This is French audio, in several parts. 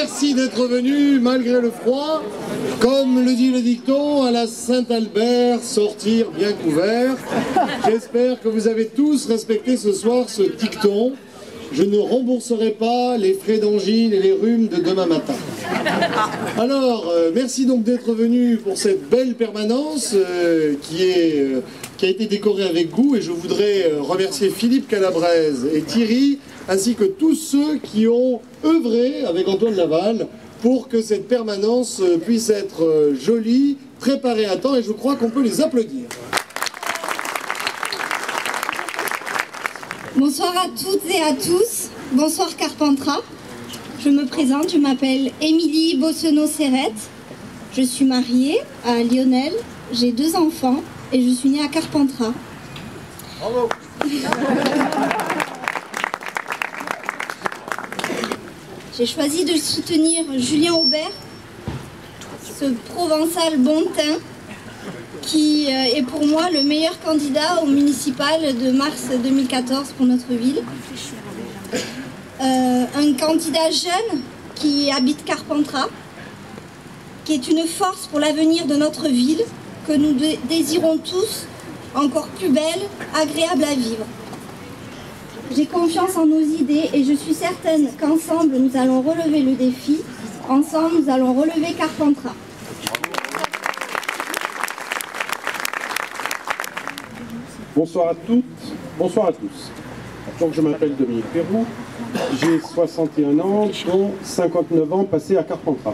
merci d'être venu malgré le froid. Comme le dit le dicton, à la Saint-Albert, sortir bien couvert. J'espère que vous avez tous respecté ce soir ce dicton. Je ne rembourserai pas les frais d'angine et les rhumes de demain matin. Alors, merci donc d'être venu pour cette belle permanence qui a été décorée avec goût. Et je voudrais remercier Philippe Calabrese et Thierry, ainsi que tous ceux qui ont œuvré avec Antoine Laval pour que cette permanence puisse être jolie, préparée à temps, et je crois qu'on peut les applaudir. Bonsoir à toutes et à tous, bonsoir Carpentras. Je me présente, je m'appelle Émilie Bossenot-Serrette. Je suis mariée à Lionel, j'ai 2 enfants et je suis née à Carpentras. Bravo. J'ai choisi de soutenir Julien Aubert, ce provençal bon teint, qui est pour moi le meilleur candidat au municipal de mars 2014 pour notre ville. Un candidat jeune qui habite Carpentras, qui est une force pour l'avenir de notre ville, que nous désirons tous encore plus belle, agréable à vivre. J'ai confiance en nos idées et je suis certaine qu'ensemble nous allons relever le défi, ensemble nous allons relever Carpentras. Bonsoir à toutes, bonsoir à tous. Donc je m'appelle Dominique Perroux, j'ai 61 ans, dont 59 ans passés à Carpentras.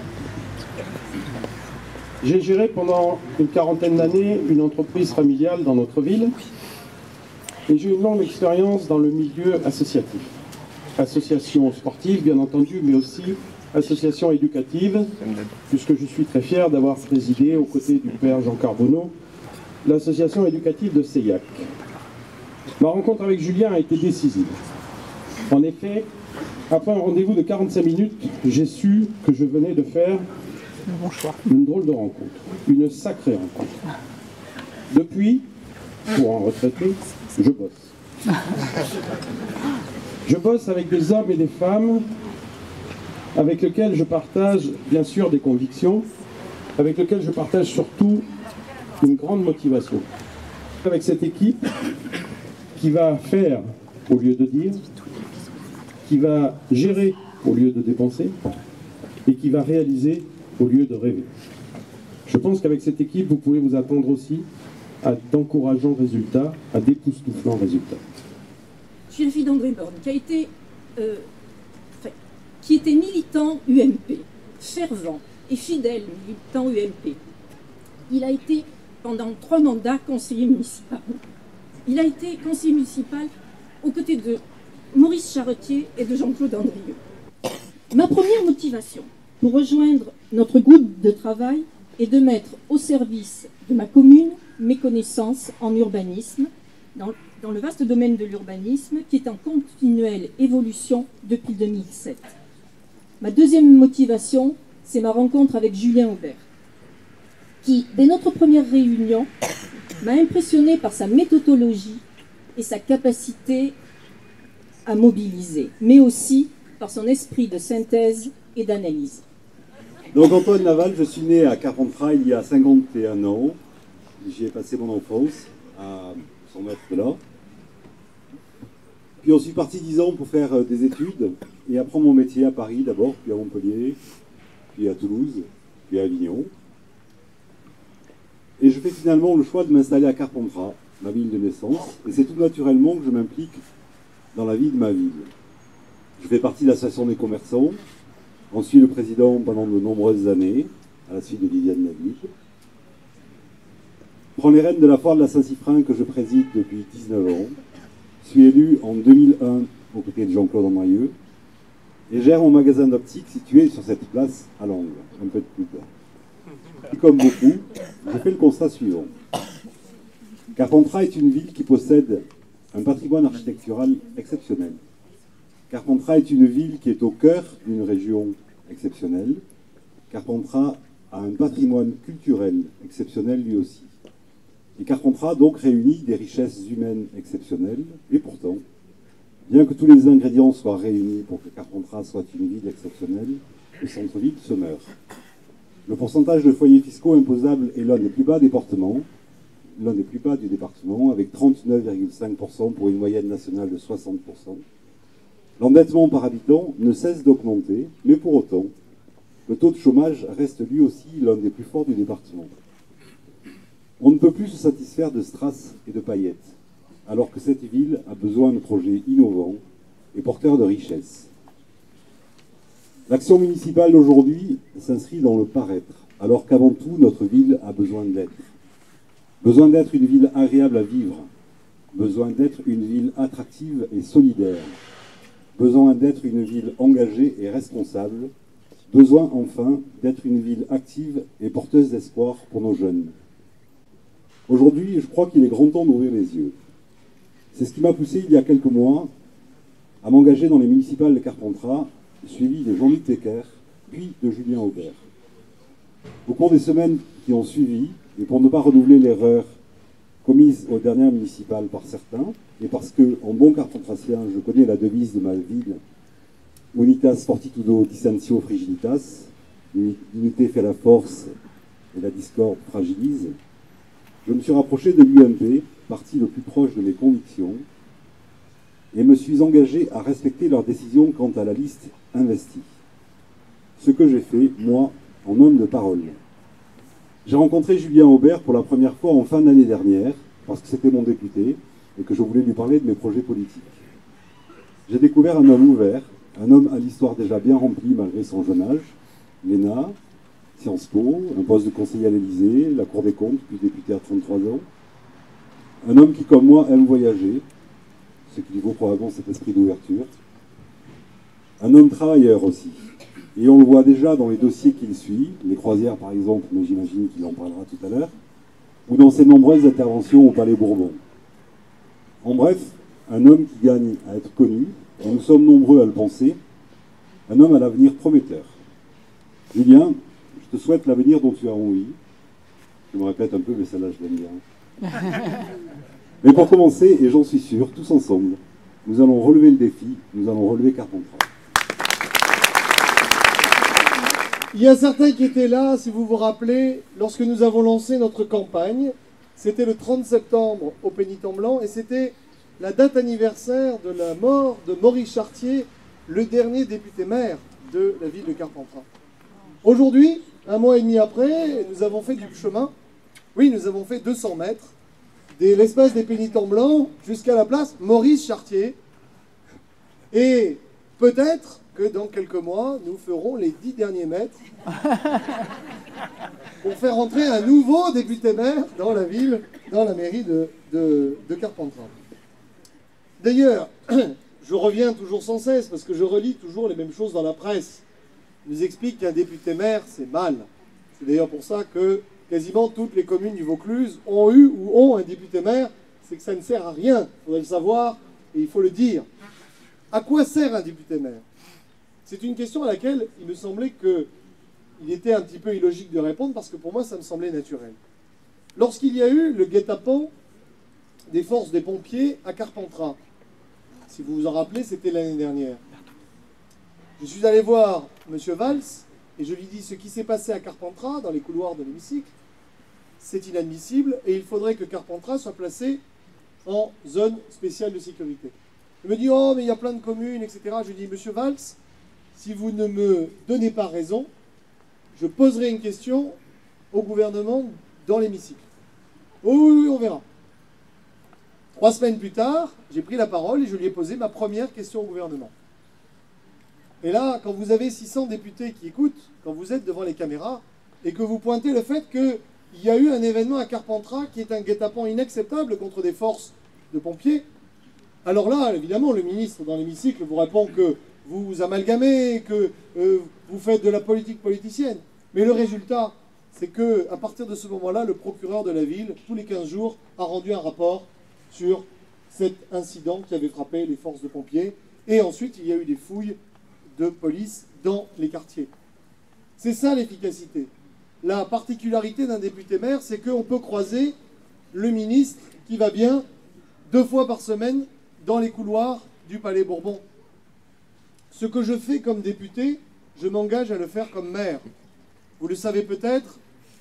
J'ai géré pendant une quarantaine d'années une entreprise familiale dans notre ville et j'ai une longue expérience dans le milieu associatif. Association sportive bien entendu, mais aussi association éducative, puisque je suis très fier d'avoir présidé aux côtés du père Jean Carbonneau l'association éducative de Seillac. Ma rencontre avec Julien a été décisive. En effet, après un rendez-vous de 45 minutes, j'ai su que je venais de faire une drôle de rencontre, une sacrée rencontre. Depuis, pour en retraiter, je bosse. Je bosse avec des hommes et des femmes avec lesquels je partage bien sûr des convictions, avec lesquels je partage surtout une grande motivation. Avec cette équipe qui va faire au lieu de dire, qui va gérer au lieu de dépenser et qui va réaliser au lieu de rêver. Je pense qu'avec cette équipe, vous pouvez vous attendre aussi à d'encourageants résultats, à d'époustouflants résultats. Je suis la fille d'André Borne, qui était militant UMP, fervent et fidèle militant UMP. Il a été pendant 3 mandats conseiller municipal. Il a été conseiller municipal aux côtés de Maurice Charretier et de Jean-Claude Andrieux. Ma première motivation pour rejoindre notre groupe de travail est de mettre au service de ma commune mes connaissances en urbanisme, dans le vaste domaine de l'urbanisme qui est en continuelle évolution depuis 2007. Ma deuxième motivation, c'est ma rencontre avec Julien Aubert, qui, dès notre première réunion, m'a impressionné par sa méthodologie et sa capacité à mobiliser, mais aussi par son esprit de synthèse et d'analyse. Donc Antoine Laval, je suis né à Carpentras il y a 51 ans. J'y ai passé mon enfance, à 100 mètres de là. Puis on suis parti 10 ans pour faire des études et apprendre mon métier à Paris d'abord, puis à Montpellier, puis à Toulouse, puis à Avignon. Et je fais finalement le choix de m'installer à Carpentras, ma ville de naissance, et c'est tout naturellement que je m'implique dans la vie de ma ville. Je fais partie de l'association des commerçants, j'en suis le président pendant de nombreuses années, à la suite de Viviane Naville. Je prends les rênes de la foire de la Saint-Cyprin que je préside depuis 19 ans. Je suis élu en 2001 aux côtés de Jean-Claude Andrieux et gère mon magasin d'optique situé sur cette place à l'angle, un peu de pub. Et comme beaucoup, je fais le constat suivant. Carpentras est une ville qui possède un patrimoine architectural exceptionnel. Carpentras est une ville qui est au cœur d'une région exceptionnelle. Carpentras a un patrimoine culturel exceptionnel lui aussi. Et Carpentras donc réunit des richesses humaines exceptionnelles. Et pourtant, bien que tous les ingrédients soient réunis pour que Carpentras soit une ville exceptionnelle, le centre-ville se meurt. Le pourcentage de foyers fiscaux imposables est l'un des plus bas du département, avec 39,5% pour une moyenne nationale de 60%. L'endettement par habitant ne cesse d'augmenter, mais pour autant, le taux de chômage reste lui aussi l'un des plus forts du département. On ne peut plus se satisfaire de strass et de paillettes, alors que cette ville a besoin de projets innovants et porteurs de richesses. L'action municipale d'aujourd'hui s'inscrit dans le paraître, alors qu'avant tout, notre ville a besoin d'être. Besoin d'être une ville agréable à vivre, besoin d'être une ville attractive et solidaire, besoin d'être une ville engagée et responsable, besoin enfin d'être une ville active et porteuse d'espoir pour nos jeunes. Aujourd'hui, je crois qu'il est grand temps d'ouvrir les yeux. C'est ce qui m'a poussé il y a quelques mois à m'engager dans les municipales de Carpentras, suivi de Jean-Luc Tecker, puis de Julien Aubert. Au cours des semaines qui ont suivi, et pour ne pas renouveler l'erreur commise aux dernières municipales par certains, et parce que, en bon carpentracien, je connais la devise de ma ville, Unitas fortitudo dissentio frigilitas, l'unité fait la force et la discorde fragilise, je me suis rapproché de l'UMP, parti le plus proche de mes convictions, et me suis engagé à respecter leurs décisions quant à la liste investie. Ce que j'ai fait, moi, en homme de parole. J'ai rencontré Julien Aubert pour la première fois en fin d'année dernière, parce que c'était mon député, et que je voulais lui parler de mes projets politiques. J'ai découvert un homme ouvert, un homme à l'histoire déjà bien remplie malgré son jeune âge, l'ENA, Sciences Po, un poste de conseiller à l'Élysée, la Cour des comptes, puis député à 33 ans. Un homme qui, comme moi, aime voyager, ce qui lui vaut probablement cet esprit d'ouverture. Un homme travailleur aussi. Et on le voit déjà dans les dossiers qu'il suit, les croisières par exemple, mais j'imagine qu'il en parlera tout à l'heure, ou dans ses nombreuses interventions au Palais Bourbon. En bref, un homme qui gagne à être connu, et nous sommes nombreux à le penser, un homme à l'avenir prometteur. Julien, je te souhaite l'avenir dont tu as envie. Je me répète un peu, mais celle-là, je l'aime bien. Mais pour commencer, et j'en suis sûr, tous ensemble, nous allons relever le défi, nous allons relever Carpentras. Il y a certains qui étaient là, si vous vous rappelez, lorsque nous avons lancé notre campagne. C'était le 30 septembre au Pénitent-Blanc et c'était la date anniversaire de la mort de Maurice Chartier, le dernier député-maire de la ville de Carpentras. Aujourd'hui, un mois et demi après, nous avons fait du chemin. Oui, nous avons fait 200 mètres de l'espace des Pénitents-Blancs jusqu'à la place Maurice Chartier. Et peut-être que dans quelques mois, nous ferons les 10 derniers mètres pour faire entrer un nouveau député-maire dans la ville, dans la mairie de Carpentras. D'ailleurs, je reviens toujours sans cesse parce que je relis toujours les mêmes choses dans la presse. On nous explique qu'un député-maire, c'est mal. C'est d'ailleurs pour ça que quasiment toutes les communes du Vaucluse ont eu ou ont un député-maire. C'est que ça ne sert à rien. Il faudrait le savoir et il faut le dire. À quoi sert un député-maire? C'est une question à laquelle il me semblait qu'il était un petit peu illogique de répondre parce que pour moi, ça me semblait naturel. Lorsqu'il y a eu le guet-apens des forces des pompiers à Carpentras, si vous vous en rappelez, c'était l'année dernière. Je suis allé voir M. Valls et je lui dis ce qui s'est passé à Carpentras, dans les couloirs de l'hémicycle, c'est inadmissible et il faudrait que Carpentras soit placé en zone spéciale de sécurité. Il me dit « Oh, mais il y a plein de communes, etc. » Je lui dis « Monsieur Valls, si vous ne me donnez pas raison, je poserai une question au gouvernement dans l'hémicycle. » Oui, on verra. 3 semaines plus tard, j'ai pris la parole et je lui ai posé ma première question au gouvernement. Et là, quand vous avez 600 députés qui écoutent, quand vous êtes devant les caméras, et que vous pointez le fait qu'il y a eu un événement à Carpentras qui est un guet-apens inacceptable contre des forces de pompiers, alors là, évidemment, le ministre dans l'hémicycle vous répond que vous vous amalgamez, que vous faites de la politique politicienne. Mais le résultat, c'est qu'à partir de ce moment-là, le procureur de la ville, tous les 15 jours, a rendu un rapport sur cet incident qui avait frappé les forces de pompiers. Et ensuite, il y a eu des fouilles de police dans les quartiers. C'est ça l'efficacité. La particularité d'un député-maire, c'est qu'on peut croiser le ministre qui va bien 2 fois par semaine dans les couloirs du Palais Bourbon. Ce que je fais comme député, je m'engage à le faire comme maire. Vous le savez peut-être,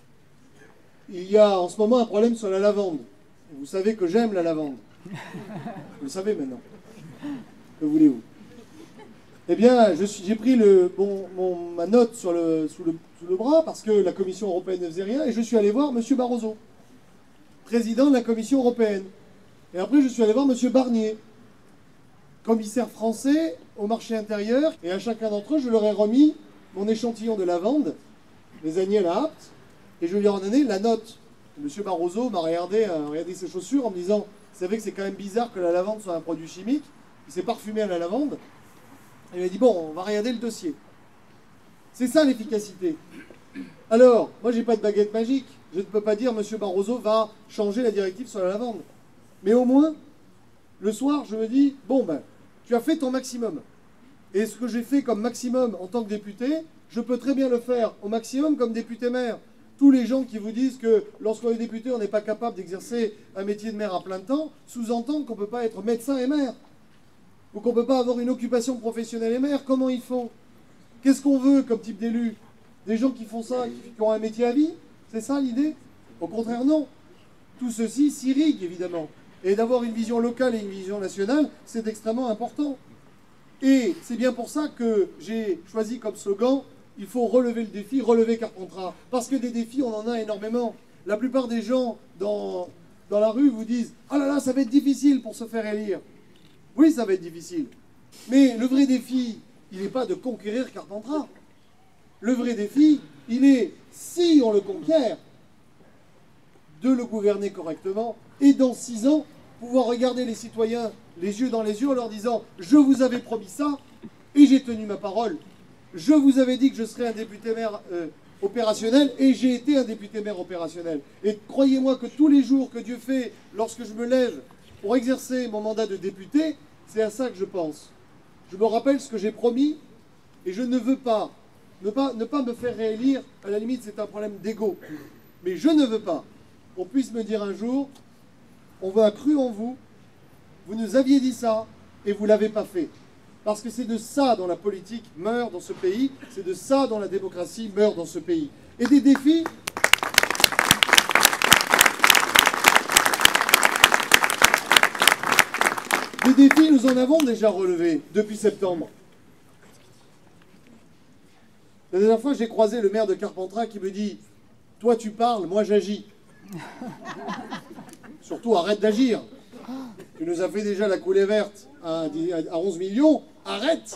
il y a en ce moment un problème sur la lavande. Vous savez que j'aime la lavande. Vous le savez maintenant. Que voulez-vous? Eh bien, j'ai pris ma note sous le bras parce que la Commission européenne ne faisait rien et je suis allé voir M. Barroso, président de la Commission européenne. Et après, je suis allé voir M. Barnier, commissaire français au marché intérieur. Et à chacun d'entre eux, je leur ai remis mon échantillon de lavande, les agnelles à Apt, et je lui ai redonné la note. M. Barroso m'a regardé ses chaussures en me disant « C'est vrai que c'est quand même bizarre que la lavande soit un produit chimique. » Il s'est parfumé à la lavande. Et il m'a dit, bon, on va regarder le dossier. C'est ça l'efficacité. Alors, moi, j'ai pas de baguette magique. Je ne peux pas dire, M. Barroso va changer la directive sur la lavande. Mais au moins, le soir, je me dis, bon, ben, tu as fait ton maximum. Et ce que j'ai fait comme maximum en tant que député, je peux très bien le faire au maximum comme député maire. Tous les gens qui vous disent que lorsqu'on est député, on n'est pas capable d'exercer un métier de maire à plein temps, sous-entendent qu'on ne peut pas être médecin et maire. Ou qu'on ne peut pas avoir une occupation professionnelle et maire. Comment ils font? Qu'est-ce qu'on veut comme type d'élu? Des gens qui font ça, qui ont un métier à vie? C'est ça l'idée? Au contraire, non. Tout ceci s'irrigue, évidemment. Et d'avoir une vision locale et une vision nationale, c'est extrêmement important. Et c'est bien pour ça que j'ai choisi comme slogan, il faut relever le défi, relever Carpentras. Parce que des défis, on en a énormément. La plupart des gens dans la rue vous disent « Ah là là, ça va être difficile pour se faire élire ». Oui, ça va être difficile. Mais le vrai défi, il n'est pas de conquérir Carpentras. Le vrai défi, il est, si on le conquiert, de le gouverner correctement et dans 6 ans, pouvoir regarder les citoyens les yeux dans les yeux en leur disant « Je vous avais promis ça et j'ai tenu ma parole. Je vous avais dit que je serais un député maire opérationnel et j'ai été un député maire opérationnel. Et croyez-moi que tous les jours que Dieu fait, lorsque je me lève pour exercer mon mandat de député, c'est à ça que je pense. Je me rappelle ce que j'ai promis et je ne veux pas ne pas me faire réélire. À la limite, c'est un problème d'ego. Mais je ne veux pas qu'on puisse me dire un jour « On a cru en vous, vous nous aviez dit ça et vous ne l'avez pas fait ». Parce que c'est de ça dont la politique meurt dans ce pays, c'est de ça dont la démocratie meurt dans ce pays. Et des défis... Des défis, nous en avons déjà relevés depuis septembre. La dernière fois, j'ai croisé le maire de Carpentras qui me dit « Toi, tu parles, moi, j'agis. » Surtout, arrête d'agir. Tu nous as fait déjà la coulée verte à 11 millions. Arrête.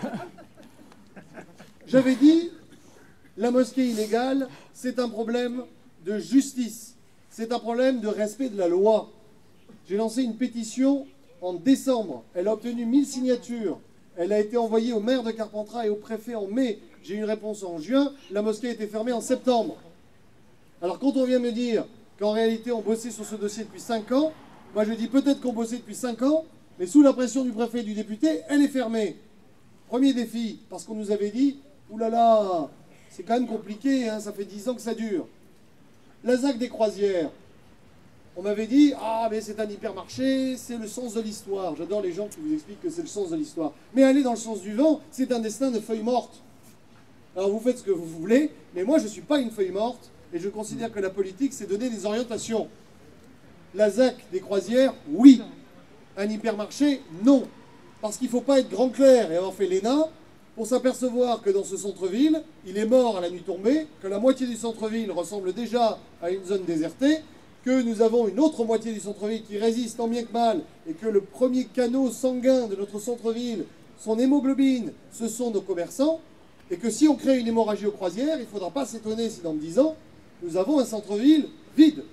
J'avais dit, la mosquée illégale, c'est un problème de justice. C'est un problème de respect de la loi. J'ai lancé une pétition en décembre. Elle a obtenu 1000 signatures. Elle a été envoyée au maire de Carpentras et au préfet en mai. J'ai eu une réponse en juin. La mosquée a été fermée en septembre. Alors quand on vient me dire qu'en réalité on bossait sur ce dossier depuis 5 ans, moi je dis peut-être qu'on bossait depuis 5 ans, mais sous la pression du préfet et du député, elle est fermée. Premier défi, parce qu'on nous avait dit, oulala, c'est quand même compliqué, hein, ça fait 10 ans que ça dure. La ZAC des croisières, on m'avait dit, ah mais c'est un hypermarché, c'est le sens de l'histoire. J'adore les gens qui vous expliquent que c'est le sens de l'histoire. Mais aller dans le sens du vent, c'est un destin de feuille morte. Alors vous faites ce que vous voulez, mais moi je ne suis pas une feuille morte, et je considère que la politique, c'est donner des orientations. La ZAC des croisières, oui. Un hypermarché, non. Parce qu'il ne faut pas être grand clair et avoir fait l'ENA pour s'apercevoir que dans ce centre-ville, il est mort à la nuit tombée, que la moitié du centre-ville ressemble déjà à une zone désertée, que nous avons une autre moitié du centre-ville qui résiste tant bien que mal, et que le premier canot sanguin de notre centre-ville, son hémoglobine, ce sont nos commerçants, et que si on crée une hémorragie aux croisières, il ne faudra pas s'étonner si dans 10 ans, nous avons un centre-ville vide.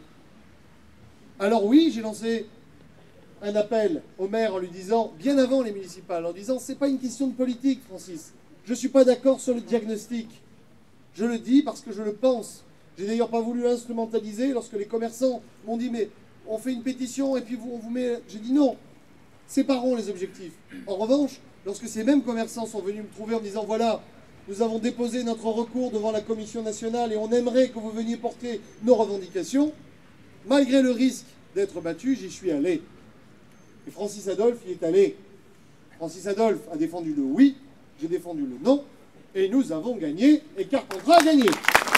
Alors oui, j'ai lancé un appel au maire en lui disant, bien avant les municipales, en disant, c'est pas une question de politique, Francis. Je ne suis pas d'accord sur le diagnostic. Je le dis parce que je le pense. J'ai d'ailleurs pas voulu instrumentaliser lorsque les commerçants m'ont dit, mais on fait une pétition et puis on vous met... J'ai dit non, séparons les objectifs. En revanche, lorsque ces mêmes commerçants sont venus me trouver en me disant, voilà, nous avons déposé notre recours devant la Commission nationale et on aimerait que vous veniez porter nos revendications, malgré le risque d'être battu, j'y suis allé. Et Francis Adolphe y est allé. Francis Adolphe a défendu le oui, j'ai défendu le non. Et nous avons gagné, et Carpentras a gagné.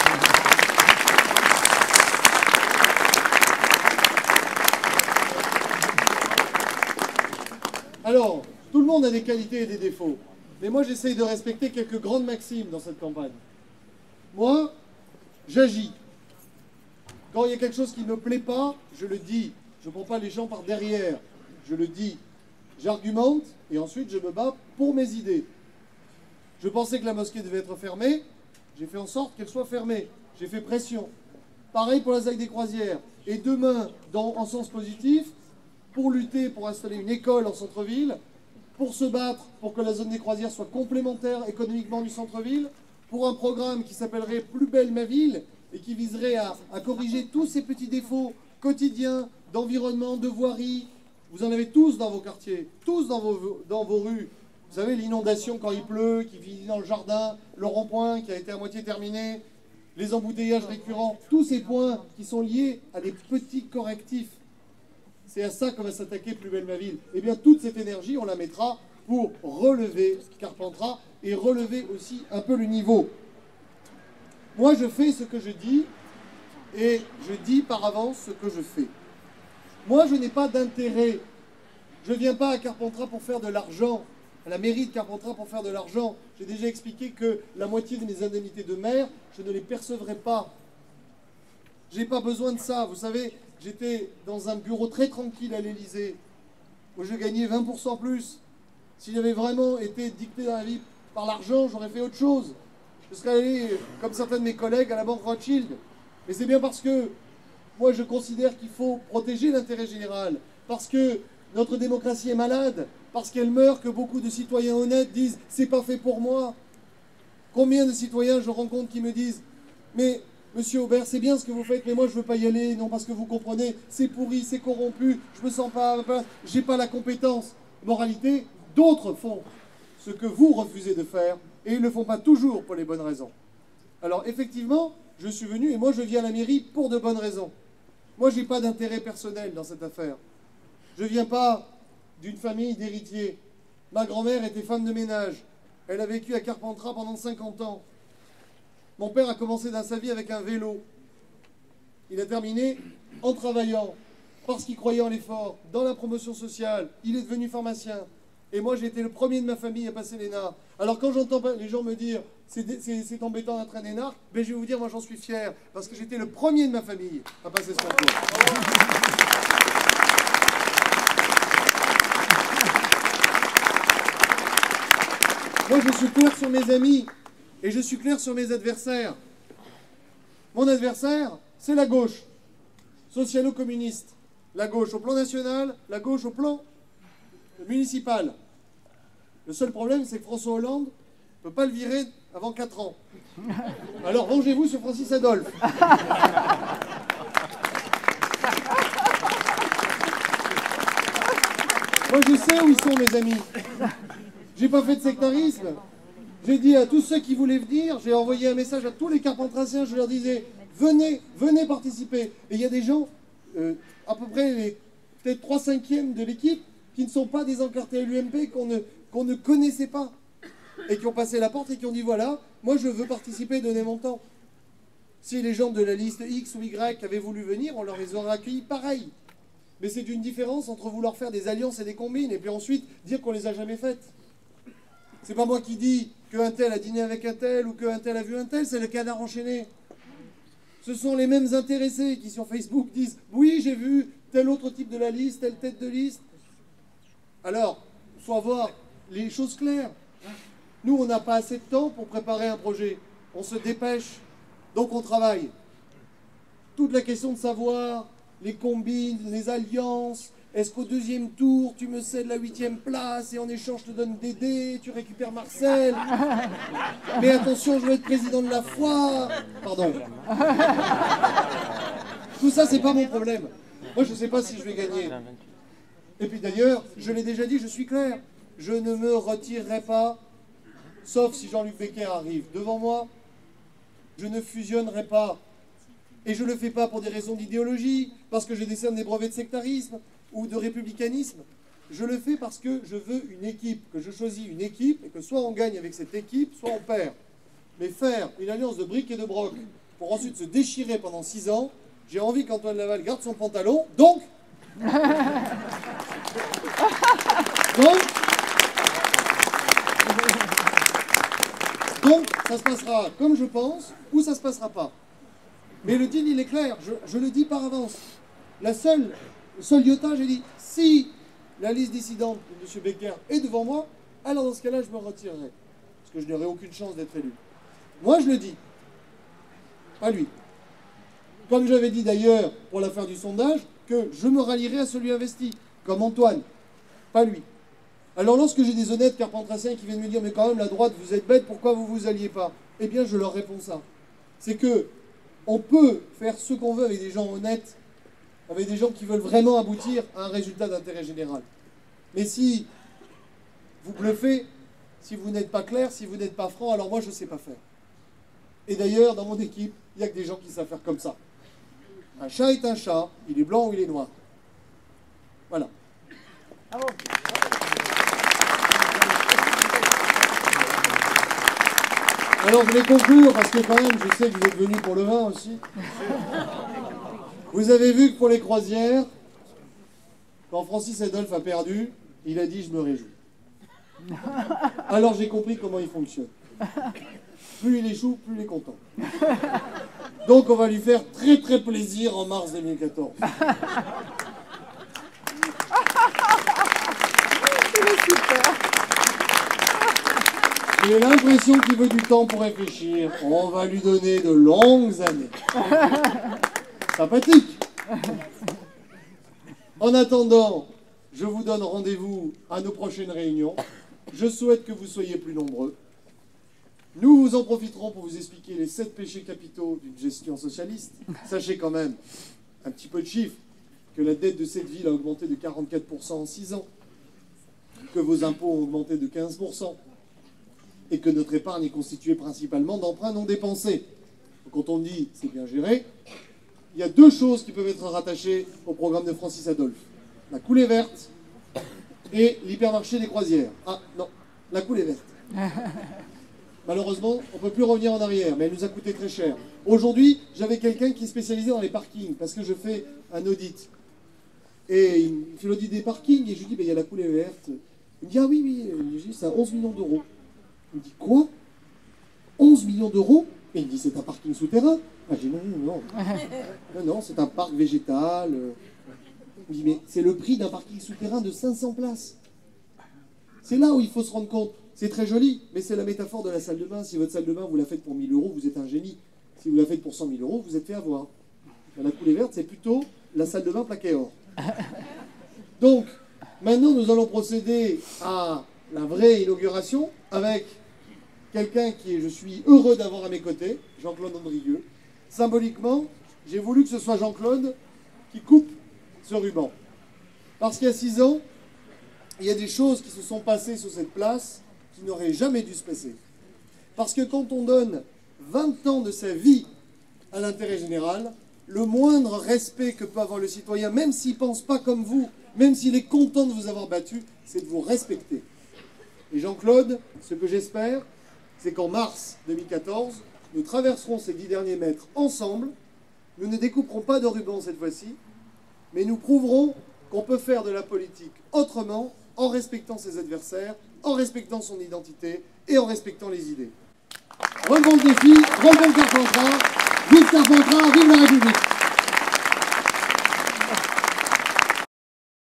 Alors, tout le monde a des qualités et des défauts. Mais moi, j'essaye de respecter quelques grandes maximes dans cette campagne. Moi, j'agis. Quand il y a quelque chose qui ne me plaît pas, je le dis. Je ne prends pas les gens par derrière. Je le dis. J'argumente et ensuite je me bats pour mes idées. Je pensais que la mosquée devait être fermée. J'ai fait en sorte qu'elle soit fermée. J'ai fait pression. Pareil pour la ZAC des Croisières. Et demain, en sens positif, pour lutter, pour installer une école en centre-ville, pour se battre pour que la zone des Croisières soit complémentaire économiquement du centre-ville, pour un programme qui s'appellerait Plus belle ma ville et qui viserait à corriger tous ces petits défauts quotidiens d'environnement, de voirie. Vous en avez tous dans vos quartiers, tous dans vos rues. Vous savez, l'inondation quand il pleut, qui vit dans le jardin, le rond-point qui a été à moitié terminé, les embouteillages récurrents, tous ces points qui sont liés à des petits correctifs. C'est à ça qu'on va s'attaquer Plus belle ma ville. Eh bien, toute cette énergie, on la mettra pour relever Carpentras et relever aussi un peu le niveau. Moi, je fais ce que je dis et je dis par avance ce que je fais. Moi, je n'ai pas d'intérêt. Je ne viens pas à Carpentras pour faire de l'argent, à la mairie de Carpentras pour faire de l'argent. J'ai déjà expliqué que la moitié de mes indemnités de maire, je ne les percevrai pas. Je n'ai pas besoin de ça. Vous savez, j'étais dans un bureau très tranquille à l'Élysée, où je gagnais 20% plus. Si j'avais vraiment été dicté dans la vie par l'argent, j'aurais fait autre chose. Je serais allé, comme certains de mes collègues, à la banque Rothschild. Mais c'est bien parce que moi, je considère qu'il faut protéger l'intérêt général. Parce que notre démocratie est malade. Parce qu'elle meurt, que beaucoup de citoyens honnêtes disent « c'est pas fait pour moi ». Combien de citoyens je rencontre qui me disent « mais monsieur Aubert, c'est bien ce que vous faites, mais moi je veux pas y aller, non parce que vous comprenez, c'est pourri, c'est corrompu, je me sens pas j'ai pas la compétence ». Moralité, d'autres font ce que vous refusez de faire, et ils ne le font pas toujours pour les bonnes raisons. Alors effectivement, je suis venu, et moi je viens à la mairie pour de bonnes raisons. Moi j'ai pas d'intérêt personnel dans cette affaire. Je viens pas d'une famille d'héritiers. Ma grand-mère était femme de ménage. Elle a vécu à Carpentras pendant 50 ans. Mon père a commencé dans sa vie avec un vélo. Il a terminé en travaillant, parce qu'il croyait en l'effort, dans la promotion sociale. Il est devenu pharmacien. Et moi, j'ai été le premier de ma famille à passer l'ENA. Alors quand j'entends les gens me dire « c'est embêtant d'être un énarque », ben, je vais vous dire, moi j'en suis fier, parce que j'étais le premier de ma famille à passer ce concours. Moi, je suis clair sur mes amis et je suis clair sur mes adversaires. Mon adversaire, c'est la gauche, socialo-communiste. La gauche au plan national, la gauche au plan municipal. Le seul problème, c'est que François Hollande ne peut pas le virer avant 4 ans. Alors, vengez-vous sur Francis Adolphe. Moi, je sais où ils sont, mes amis. J'ai pas fait de sectarisme. J'ai dit à tous ceux qui voulaient venir, j'ai envoyé un message à tous les carpentraciens, je leur disais, venez, venez participer. Et il y a des gens, à peu près peut-être 3/5 de l'équipe, qui ne sont pas des encartés à l'UMP, qu'on ne connaissait pas, et qui ont passé la porte et qui ont dit, voilà, moi je veux participer, donnez mon temps. Si les gens de la liste X ou Y avaient voulu venir, on leur les aurait accueillis pareil. Mais c'est une différence entre vouloir faire des alliances et des combines, et puis ensuite dire qu'on les a jamais faites. C'est pas moi qui dis qu'un tel a dîné avec un tel ou qu'un tel a vu un tel, c'est le canard enchaîné. Ce sont les mêmes intéressés qui sur Facebook disent « oui, j'ai vu tel autre type de la liste, telle tête de liste ». Alors, il faut avoir les choses claires. Nous, on n'a pas assez de temps pour préparer un projet. On se dépêche, donc on travaille. Toute la question de savoir, les combines, les alliances... Est-ce qu'au 2e tour, tu me cèdes la 8e place et en échange, je te donne des dés, tu récupères Marcel? Mais attention, je veux être président de la foire. Pardon. Tout ça, c'est pas mon problème. Moi, je ne sais pas si je vais gagner. Et puis d'ailleurs, je l'ai déjà dit, je suis clair. Je ne me retirerai pas, sauf si Jean-Luc Becker arrive devant moi. Je ne fusionnerai pas. Et je ne le fais pas pour des raisons d'idéologie, parce que je décerne des brevets de sectarisme ou de républicanisme. je le fais parce que je veux une équipe, que je choisis une équipe, et que soit on gagne avec cette équipe, soit on perd. Mais faire une alliance de briques et de broc, pour ensuite se déchirer pendant 6 ans, j'ai envie qu'Antoine Laval garde son pantalon, donc ça se passera comme je pense, ou ça se passera pas. Mais le deal, il est clair, je le dis par avance. Le seul iota, j'ai dit, si la liste dissidente de M. Becker est devant moi, alors dans ce cas-là, je me retirerai. Parce que je n'aurai aucune chance d'être élu. Moi, je le dis. Pas lui. Comme j'avais dit d'ailleurs, pour l'affaire du sondage, que je me rallierai à celui investi, comme Antoine. Pas lui. Alors lorsque j'ai des honnêtes carpentraciens qui viennent me dire « Mais quand même, la droite, vous êtes bête, pourquoi vous vous alliez pas ?» Eh bien, je leur réponds ça. C'est que on peut faire ce qu'on veut avec des gens honnêtes, avec des gens qui veulent vraiment aboutir à un résultat d'intérêt général. Mais si vous bluffez, si vous n'êtes pas clair, si vous n'êtes pas franc, alors moi, je ne sais pas faire. Et d'ailleurs, dans mon équipe, il n'y a que des gens qui savent faire comme ça. Un chat est un chat, il est blanc ou il est noir. Voilà. Bravo. Alors je vais conclure, parce que quand même, je sais que vous êtes venus pour le vin aussi. Vous avez vu que pour les croisières, quand Francis Adolphe a perdu, il a dit « je me réjouis ». Alors j'ai compris comment il fonctionne. Plus il échoue, plus il est content. Donc on va lui faire très très plaisir en mars 2014. J'ai l'impression qu'il veut du temps pour réfléchir. On va lui donner de longues années. Sympathique. En attendant, je vous donne rendez-vous à nos prochaines réunions. Je souhaite que vous soyez plus nombreux. Nous vous en profiterons pour vous expliquer les 7 péchés capitaux d'une gestion socialiste. Sachez quand même, un petit peu de chiffres, que la dette de cette ville a augmenté de 44% en 6 ans, que vos impôts ont augmenté de 15%, et que notre épargne est constituée principalement d'emprunts non dépensés. Quand on dit « c'est bien géré », il y a 2 choses qui peuvent être rattachées au programme de Francis Adolphe. La coulée verte et l'hypermarché des croisières. Ah non, la coulée verte. Malheureusement, on ne peut plus revenir en arrière, mais elle nous a coûté très cher. Aujourd'hui, j'avais quelqu'un qui est spécialisé dans les parkings, parce que je fais un audit. Et il fait l'audit des parkings, et je lui dis, il y a la coulée verte. Il me dit, ah oui, je dis, c'est à 11 millions d'euros. Il me dit, quoi 11 millions d'euros? Et il me dit, c'est un parking souterrain. Ah, j'ai dit, non. Non, c'est un parc végétal. Il me dit, mais c'est le prix d'un parking souterrain de 500 places. C'est là où il faut se rendre compte. C'est très joli, mais c'est la métaphore de la salle de bain. Si votre salle de bain, vous la faites pour 1000 euros, vous êtes un génie. Si vous la faites pour 100 000 euros, vous êtes fait avoir. La coulée verte, c'est plutôt la salle de bain plaquée or. Donc, maintenant, nous allons procéder à la vraie inauguration avec quelqu'un qui est, je suis heureux d'avoir à mes côtés, Jean-Claude Andrieux. Symboliquement, j'ai voulu que ce soit Jean-Claude qui coupe ce ruban. Parce qu'il y a 6 ans, il y a des choses qui se sont passées sur cette place qui n'auraient jamais dû se passer. Parce que quand on donne 20 ans de sa vie à l'intérêt général, le moindre respect que peut avoir le citoyen, même s'il ne pense pas comme vous, même s'il est content de vous avoir battu, c'est de vous respecter. Et Jean-Claude, ce que j'espère, c'est qu'en mars 2014, nous traverserons ces 10 derniers mètres ensemble. Nous ne découperons pas de ruban cette fois-ci, mais nous prouverons qu'on peut faire de la politique autrement, en respectant ses adversaires, en respectant son identité et en respectant les idées. Relevons le défi, relevons le Carpentras, vive Carpentras, vive la République!